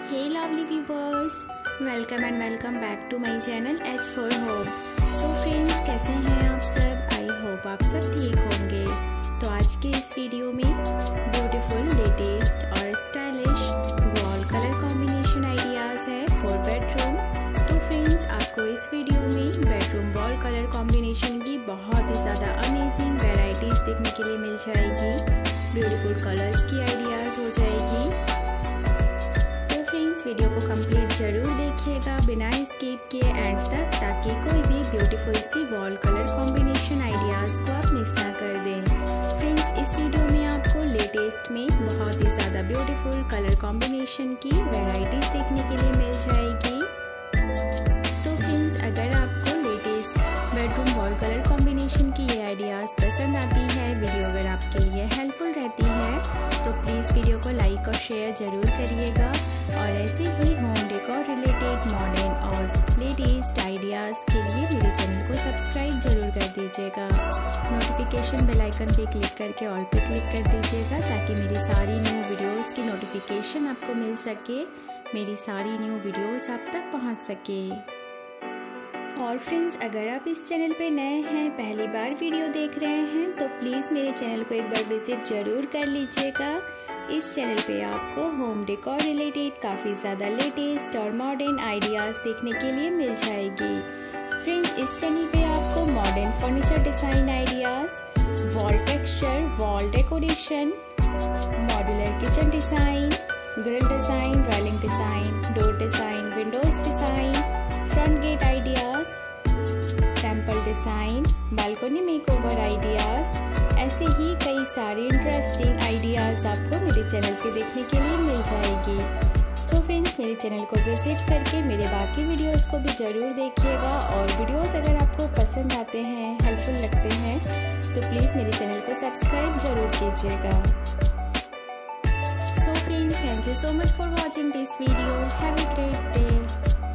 Hey lovely viewers, welcome and welcome back to my channel H for Home। So friends, कैसे हैं आप सब? I hope आप सब ठीक होंगे। तो आज के इस वीडियो में ब्यूटीफुल, लेटेस्ट और stylish wall colour combination ideas है फॉर बेडरूम। तो फ्रेंड्स, आपको इस वीडियो में बेडरूम वॉल कलर कॉम्बिनेशन की बहुत ही ज़्यादा अमेजिंग वेराइटीज़ देखने के लिए मिल जाएगी। ब्यूटीफुल कलर्स की आइडियाज़ हो जाएगी। वीडियो को कंप्लीट जरूर देखिएगा बिना स्किप किए एंड तक, ताकि कोई भी ब्यूटीफुल सी वॉल कलर कॉम्बिनेशन आइडियाज़ को आप मिस ना कर दें। फ्रेंड्स, इस वीडियो में आपको लेटेस्ट में बहुत ही ज़्यादा ब्यूटीफुल कलर कॉम्बिनेशन की वैरायटीज़ देखने के लिए मिल जाएगी। तो फ्रेंड्स, अगर आपको latest bedroom wall colour combination की ये आइडियाज़ पसंद आती है, वीडियो अगर आपके लिए हेल्पफुल रहती है, तो प्लीज़ वीडियो को लाइक और शेयर ज़रूर करिएगा। और ऐसे ही होम डेकोर रिलेटेड मॉडर्न और लेटेस्ट आइडियाज़ के लिए मेरे चैनल को सब्सक्राइब जरूर कर दीजिएगा। नोटिफिकेशन बेल आइकन पे क्लिक करके ऑल पे क्लिक कर दीजिएगा, ताकि मेरी सारी न्यू वीडियोस की नोटिफिकेशन आपको मिल सके, मेरी सारी न्यू वीडियोस आप तक पहुंच सके। और फ्रेंड्स, अगर आप इस चैनल पे नए हैं, पहली बार वीडियो देख रहे हैं, तो प्लीज़ मेरे चैनल को एक बार विजिट ज़रूर कर लीजिएगा। इस चैनल पे आपको होम डेकोर रिलेटेड काफ़ी ज़्यादा लेटेस्ट और मॉडर्न आइडियाज़ देखने के लिए मिल जाएगी। फ्रेंड्स, इस चैनल पे आपको modern furniture design ideas, wall texture, wall decoration, modular kitchen design, grill design, railing design, door design, windows design, front gate ideas, temple design, balcony makeover ideas, ऐसे ही कई सारे इंटरेस्टिंग आइडियाज़ आपको मेरे channel पे देखने के लिए मिल जाएगी। सो फ्रेंड्स, मेरे चैनल को विजिट करके मेरे बाकी वीडियोस को भी ज़रूर देखिएगा। और वीडियोस अगर आपको पसंद आते हैं, हेल्पफुल लगते हैं, तो प्लीज़ मेरे चैनल को सब्सक्राइब ज़रूर कीजिएगा। So friends, thank you so much for watching this video. Have a great day.